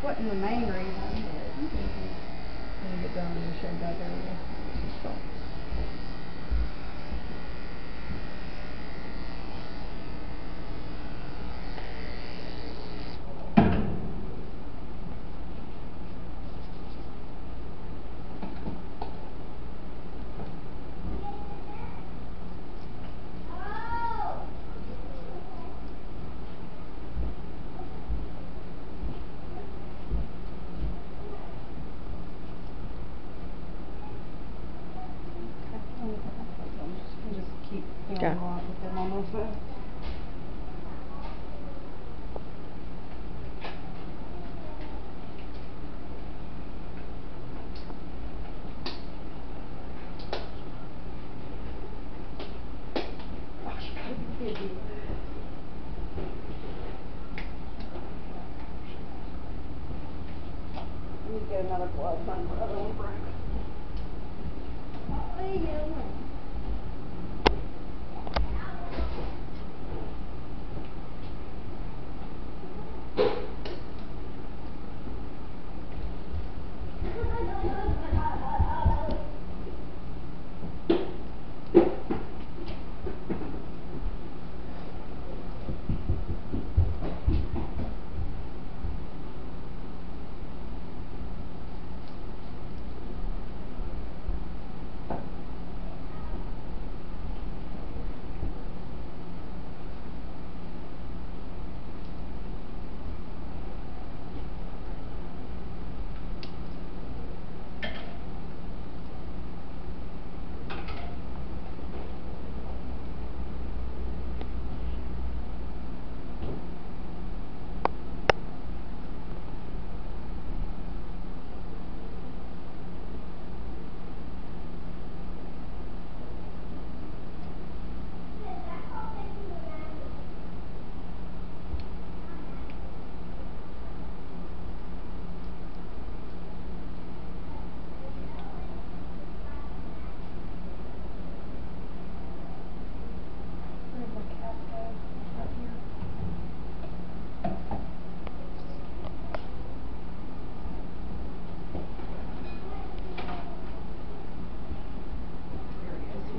wasn't the main reason, but When you get done in the shed back area. just keep Okay. going off with them on those phones. Oh, you gotta be kidding me. I need to get another glove, my other one broke. What are you doing? Where'd my cat go? Right here. There he is.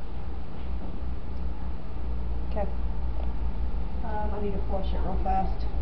Okay. I need to flush it real fast.